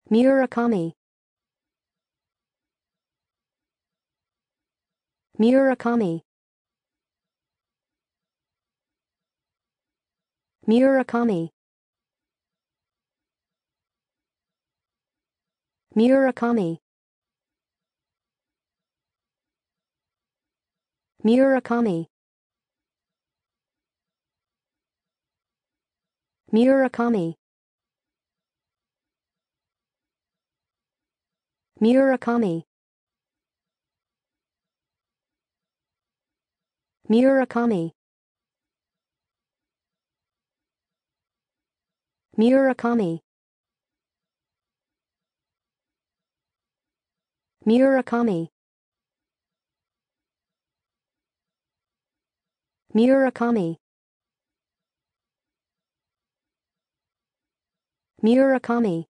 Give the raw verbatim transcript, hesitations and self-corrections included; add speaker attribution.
Speaker 1: Murakami. Murakami. Murakami. Murakami. Murakami. Murakami. Murakami. Murakami. Murakami. Murakami. Murakami. Murakami.